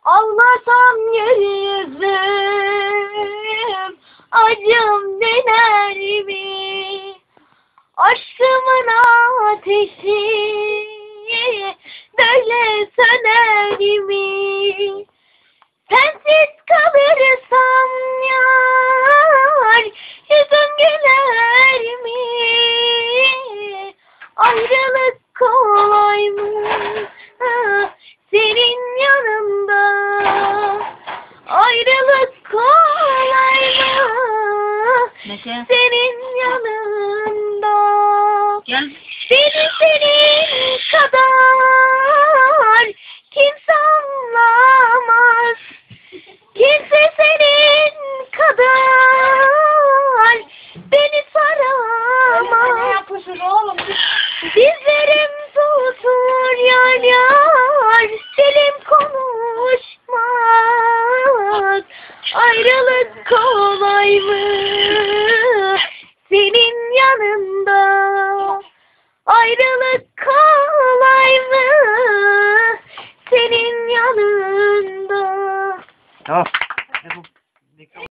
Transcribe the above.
Ağlasam yüzüm, acım dener mi? Aşkımın ateşi böyle söner mi? Sensiz kalırsam yar, yüzüm güler mi? Ayrılık kolay mı senin yanında? Ayrılık kolay mı senin yanında? Gel. Beni senin kadar kimse anlamaz. Kimse senin kadar beni saramaz. Dizlerim tutur yar yar, dilim konuşmaz. Ayrılık kolay mı senin yanında? Ayrılık kolay mı senin yanında? Tamam.